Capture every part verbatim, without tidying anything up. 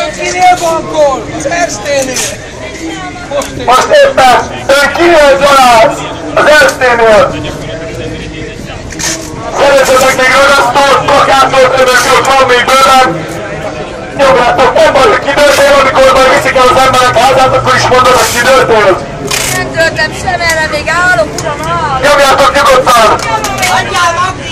Kinél bankol? Az Erzténél! Most éppen ön kinél Zsolát? Az Erzténél! Szerezzetek még ragasztót, plakátot, önökök van még bőven! Nyomjátok, nem baj, hogy kidőltél, amikor majd viszik el az emberek házát, akkor is mondod, hogy kidőltél! Nem töltem sem, erre még állok, uram, állok! Nyomjátok nyugodtan! Adjál, Magdi!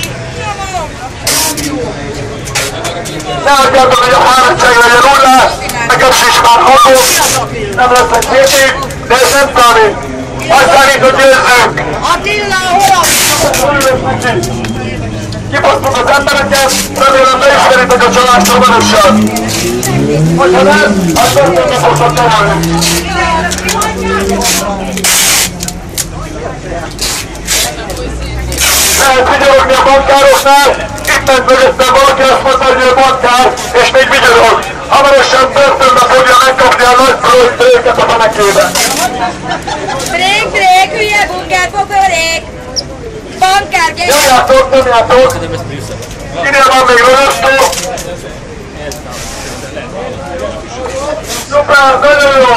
Ne adjátok, hogy a háromság legyen nullás, nekem is már ható, nem lesz egy két év, de ez nem számít. Azt számít, hogy győzzünk! Attila, hol a... Kifosztunk az embereket, remélem beismeritek a család szomorosan. Hogyha nem, akkor nem fogtok tanulni. Lehet vigyorogni a bankároknál, itt ment mögöttem valaki, azt mondta, hogy ő bankár, és még vigyorog. Hamarosan börtönbe fogja megkapni a nagy projektőket a fenekében. Brék, brék, hülye bunkár, pokorék! Bankár, gyere! Nyomjátok, nyomjátok! Kinél van még rögöstó? Szuper, nagyon jó!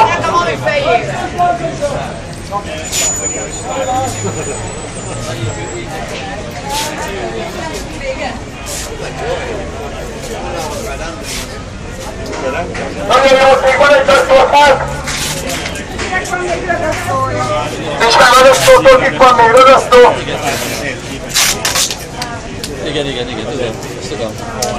Nagyon jó, még van egy rögöstót! Nincs már rögöstótok, itt van még rögöstó! Igen, igen, igen, tudom. Tudom.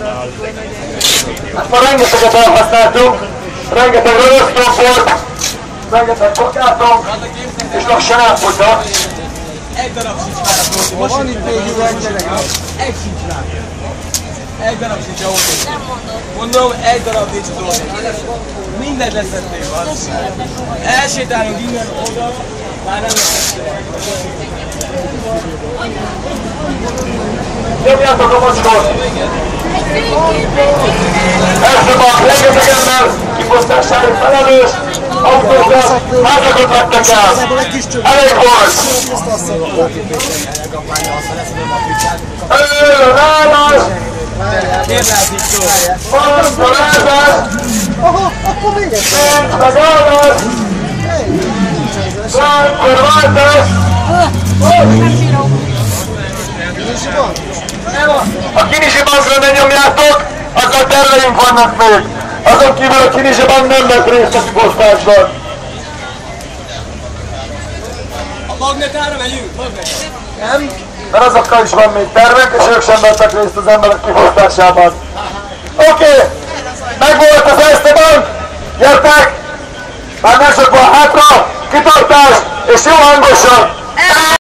Hát ma rengeteget elhasználtunk, rengeteg rögöstón volt, rengeteg kokátunk, és lassan elfogynak. Egy darab sincs már a próti. Most van itt még rengeteg. Egy sincs már. Egy darab sincs a óvét. Nem mondom. Mondom, egy darab nincs az óvét. Mindent leszettél, az. Elsétálunk innen oda, már nem leszettél. Nyomjátok a mocskot! Első bank, rengeteg ember, kifosztásáért felelős, autókat, házakat vettek el. Elég volt! Őrön állás! Kérdezik szó. Maradszor állás! Nincs meg állás! Lánkor váltás! A Kinizsi bankra ne nyomjátok, azzal terveink vannak még. Azon kívül a Kinizsi bank nem vett részt a kifosztásban. A magnetára megyünk? Magnet. Nem? Mert azokkal is van még tervek, és ők sem vettek részt az emberek kifosztásában. Oké, okay. Megvolt az Erste Bank, gyertek! Már nem sok van hátra, kitartás, és jó hangosan!